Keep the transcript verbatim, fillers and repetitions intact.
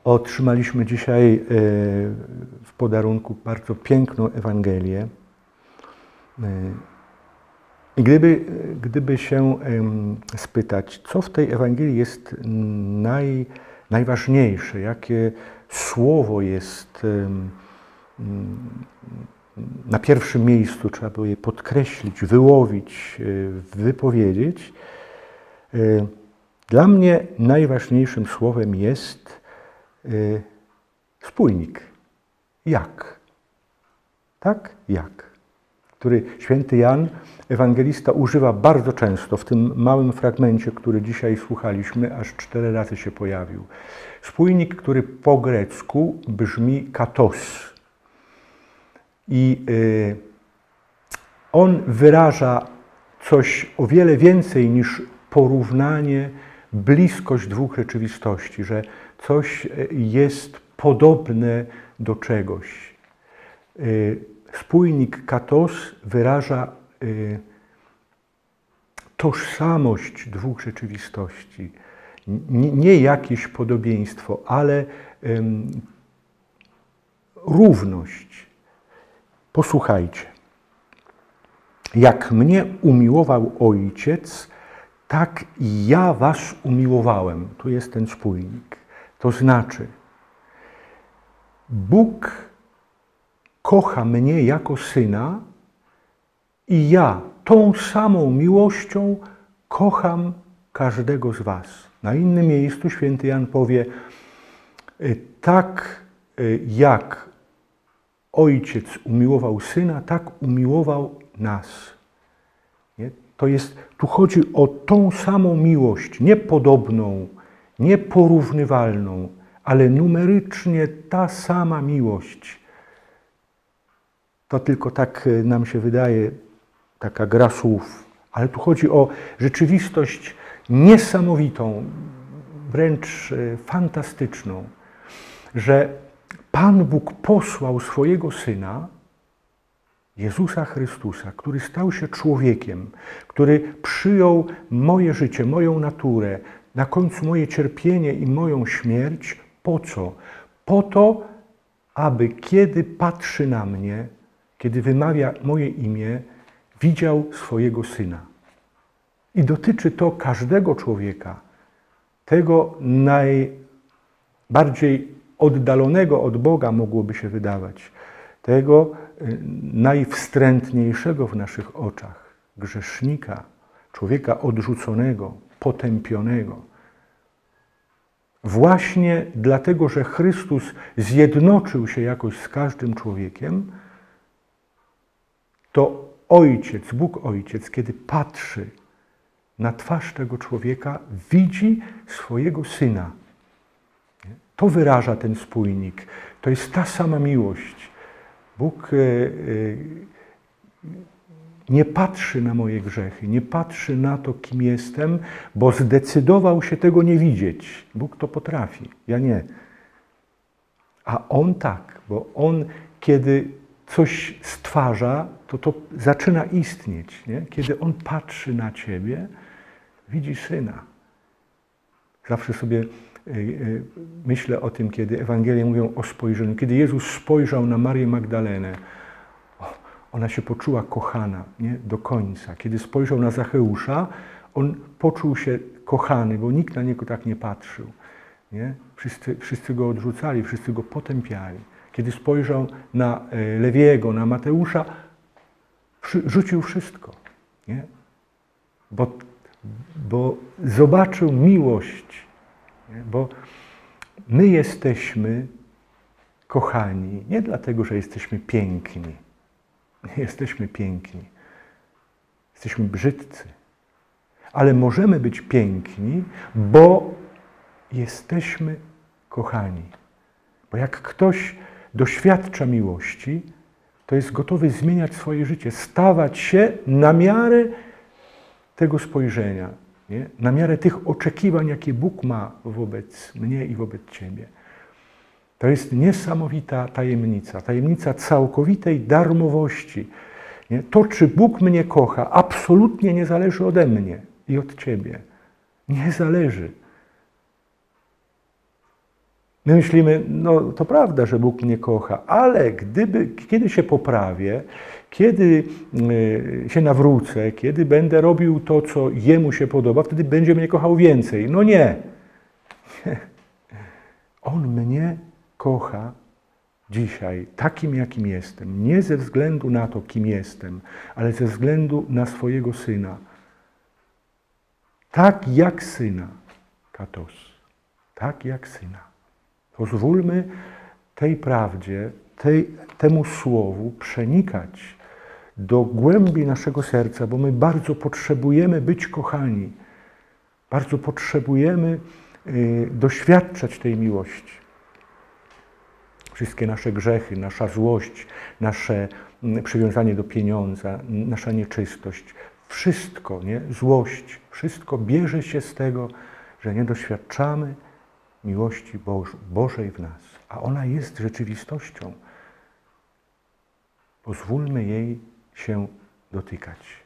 Otrzymaliśmy dzisiaj w podarunku bardzo piękną Ewangelię. I gdyby, gdyby się spytać, co w tej Ewangelii jest naj, najważniejsze, jakie słowo jest na pierwszym miejscu, trzeba by je podkreślić, wyłowić, wypowiedzieć. Dla mnie najważniejszym słowem jest spójnik. Jak? Tak? Jak? Który święty Jan, ewangelista, używa bardzo często w tym małym fragmencie, który dzisiaj słuchaliśmy, aż cztery razy się pojawił. Spójnik, który po grecku brzmi katos. I y, on wyraża coś o wiele więcej niż porównanie, bliskość dwóch rzeczywistości, że coś jest podobne do czegoś. Spójnik katos wyraża tożsamość dwóch rzeczywistości. Nie jakieś podobieństwo, ale równość. Posłuchajcie. Jak mnie umiłował Ojciec, tak i ja was umiłowałem. Tu jest ten spójnik. To znaczy, Bóg kocha mnie jako Syna i ja tą samą miłością kocham każdego z was. Na innym miejscu święty Jan powie, tak jak Ojciec umiłował Syna, tak umiłował nas. Nie? To jest, tu chodzi o tą samą miłość, niepodobną, nieporównywalną, ale numerycznie ta sama miłość. To tylko tak nam się wydaje, taka gra słów. Ale tu chodzi o rzeczywistość niesamowitą, wręcz fantastyczną, że Pan Bóg posłał swojego Syna, Jezusa Chrystusa, który stał się człowiekiem, który przyjął moje życie, moją naturę, na końcu moje cierpienie i moją śmierć. Po co? Po to, aby kiedy patrzy na mnie, kiedy wymawia moje imię, widział swojego Syna. I dotyczy to każdego człowieka, tego najbardziej oddalonego od Boga, mogłoby się wydawać, tego najwstrętniejszego w naszych oczach, grzesznika, człowieka odrzuconego, potępionego. Właśnie dlatego, że Chrystus zjednoczył się jakoś z każdym człowiekiem, to Ojciec, Bóg Ojciec, kiedy patrzy na twarz tego człowieka, widzi swojego Syna. To wyraża ten spójnik. To jest ta sama miłość. Bóg nie patrzy na moje grzechy, nie patrzy na to, kim jestem, bo zdecydował się tego nie widzieć. Bóg to potrafi, ja nie. A On tak, bo On, kiedy coś stwarza, to to zaczyna istnieć. Nie? Kiedy On patrzy na ciebie, widzi Syna. Zawsze sobie myślę o tym, kiedy Ewangelie mówią o spojrzeniu. Kiedy Jezus spojrzał na Marię Magdalenę, ona się poczuła kochana, nie? Do końca. Kiedy spojrzał na Zacheusza, on poczuł się kochany, bo nikt na niego tak nie patrzył. Nie? Wszyscy, wszyscy go odrzucali, wszyscy go potępiali. Kiedy spojrzał na Lewiego, na Mateusza, rzucił wszystko. Nie? Bo, bo zobaczył miłość. Nie? Bo my jesteśmy kochani nie dlatego, że jesteśmy piękni. Nie jesteśmy piękni. Jesteśmy brzydcy. Ale możemy być piękni, bo jesteśmy kochani. Bo jak ktoś doświadcza miłości, to jest gotowy zmieniać swoje życie, stawać się na miarę tego spojrzenia, nie? Na miarę tych oczekiwań, jakie Bóg ma wobec mnie i wobec ciebie. To jest niesamowita tajemnica, tajemnica całkowitej darmowości. Nie? To, czy Bóg mnie kocha, absolutnie nie zależy ode mnie i od ciebie. Nie zależy. My myślimy, no to prawda, że Bóg mnie kocha, ale gdyby, kiedy się poprawię, kiedy się nawrócę, kiedy będę robił to, co Jemu się podoba, wtedy będzie mnie kochał więcej. No nie. On mnie kocha dzisiaj takim, jakim jestem. Nie ze względu na to, kim jestem, ale ze względu na swojego Syna. Tak jak Syna, katos. Tak jak Syna. Pozwólmy tej prawdzie, tej, temu słowu przenikać do głębi naszego serca, bo my bardzo potrzebujemy być kochani. Bardzo potrzebujemy y, doświadczać tej miłości. Wszystkie nasze grzechy, nasza złość, nasze y, przywiązanie do pieniądza, nasza nieczystość, wszystko, nie? Złość, wszystko bierze się z tego, że nie doświadczamy miłości Boż Bożej w nas, a ona jest rzeczywistością. Pozwólmy jej się dotykać.